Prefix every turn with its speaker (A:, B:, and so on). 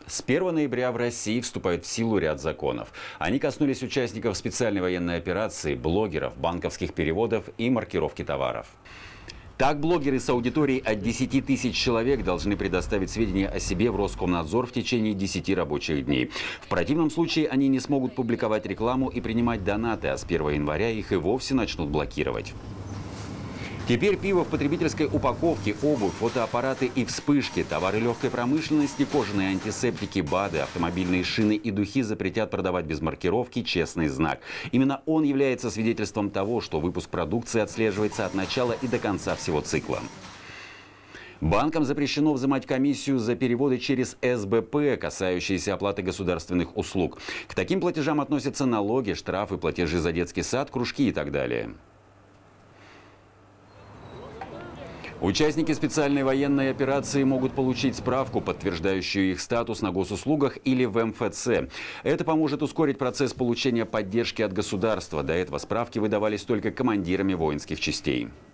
A: С 1 ноября в России вступает в силу ряд законов. Они коснулись участников специальной военной операции, блогеров, банковских переводов и маркировки товаров. Так, блогеры с аудиторией от 10 тысяч человек должны предоставить сведения о себе в Роскомнадзор в течение 10 рабочих дней. В противном случае они не смогут публиковать рекламу и принимать донаты, а с 1 января их и вовсе начнут блокировать. Теперь пиво в потребительской упаковке, обувь, фотоаппараты и вспышки, товары легкой промышленности, кожаные антисептики, БАДы, автомобильные шины и духи запретят продавать без маркировки «Честный знак». Именно он является свидетельством того, что выпуск продукции отслеживается от начала и до конца всего цикла. Банкам запрещено взимать комиссию за переводы через СБП, касающиеся оплаты государственных услуг. К таким платежам относятся налоги, штрафы, платежи за детский сад, кружки и так далее. Участники специальной военной операции могут получить справку, подтверждающую их статус на госуслугах или в МФЦ. Это поможет ускорить процесс получения поддержки от государства. До этого справки выдавались только командирами воинских частей.